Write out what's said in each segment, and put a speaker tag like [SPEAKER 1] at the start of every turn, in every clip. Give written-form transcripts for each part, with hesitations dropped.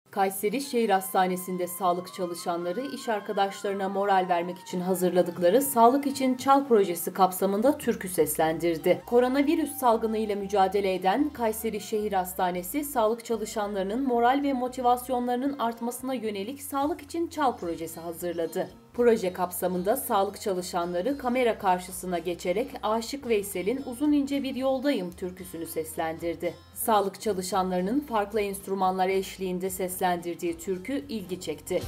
[SPEAKER 1] Kayseri Şehir Hastanesi'nde sağlık çalışanları iş arkadaşlarına moral vermek için hazırladıkları Sağlık İçin Çal projesi kapsamında türkü seslendirdi. Koronavirüs salgınıyla mücadele eden Kayseri Şehir Hastanesi, sağlık çalışanlarının moral ve motivasyonlarının artmasına yönelik Sağlık İçin Çal projesi hazırladı. Proje kapsamında sağlık çalışanları kamera karşısına geçerek Aşık Veysel'in "Uzun ince bir yoldayım" türküsünü seslendirdi. Sağlık çalışanlarının farklı enstrümanlar eşliğinde seslendirdiği türkü ilgi çekti.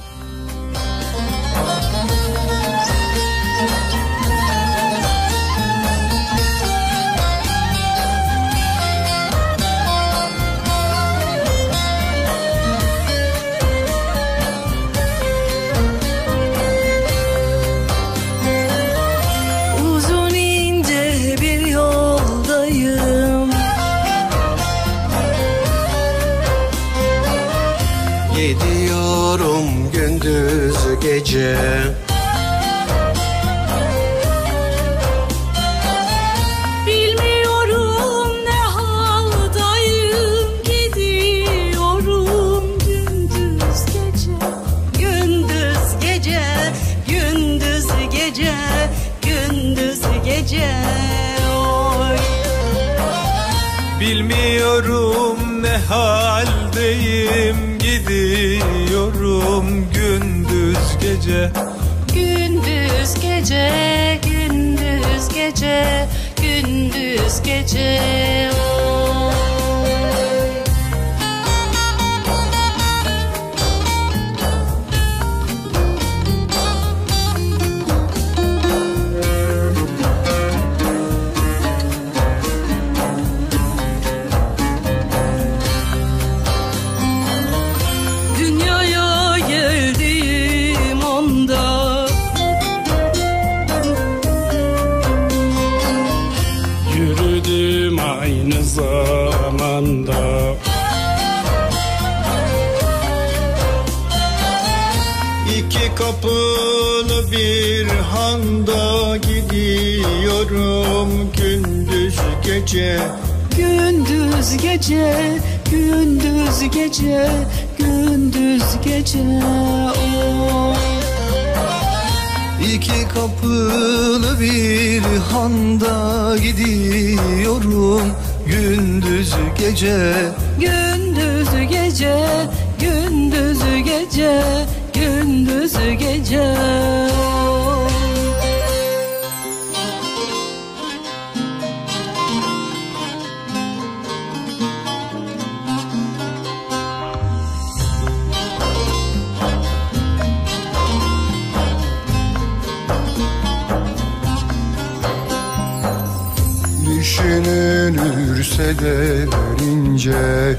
[SPEAKER 2] Gidiyorum gündüz gece,
[SPEAKER 3] bilmiyorum ne haldayım. Gidiyorum gündüz gece, gündüz gece, gündüz gece, gündüz gece. Oy.
[SPEAKER 4] Bilmiyorum ne haldeyim, gidiyorum gündüz gece.
[SPEAKER 3] Gündüz gece, gündüz gece, gündüz gece. Oy.
[SPEAKER 4] Yürüdüm aynı zamanda, İki kapılı bir handa gidiyorum gündüz gece.
[SPEAKER 3] Gündüz gece, gündüz gece, gündüz gece. Oh.
[SPEAKER 2] İki kapılı bir handa gidiyorum gündüz gece.
[SPEAKER 3] Gündüz gece, gündüz gece, gündüz gece. Oh.
[SPEAKER 2] Düşünülürse derince,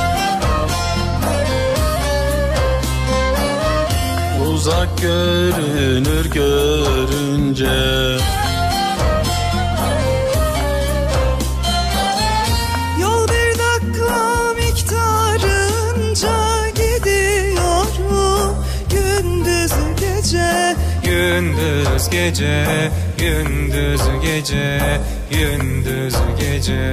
[SPEAKER 4] Uzak görünür görünce.
[SPEAKER 3] Yol bir dakika miktarınca gidiyorum gündüz gece.
[SPEAKER 4] Gündüz gece, gündüz gece, gündüz gece.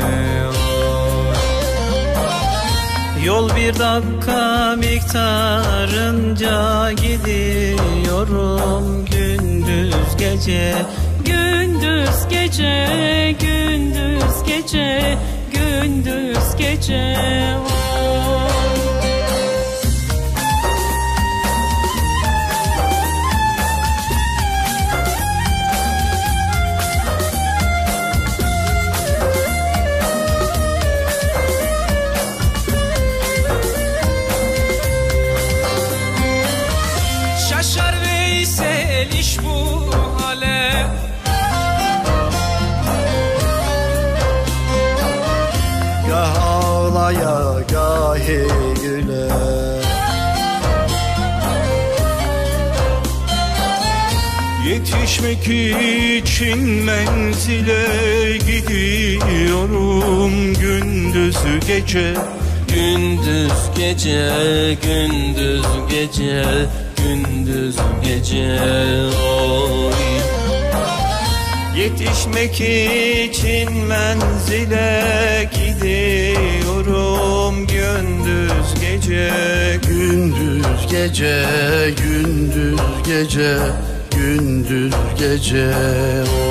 [SPEAKER 4] Yol bir dakika miktarınca gidiyorum gündüz gece.
[SPEAKER 3] Gündüz gece, gündüz gece, gündüz gece. Oh.
[SPEAKER 4] Şaşar Veysel iş bu hale,
[SPEAKER 2] gah ağlaya gahi güle.
[SPEAKER 4] Yetişmek için menzile gidiyorum gündüz gece.
[SPEAKER 5] Gündüz gece, gündüz gece, gündüz gece. Oy.
[SPEAKER 4] Yetişmek için menzile gidiyorum gündüz gece.
[SPEAKER 2] Gündüz gece, gündüz gece, gündüz gece.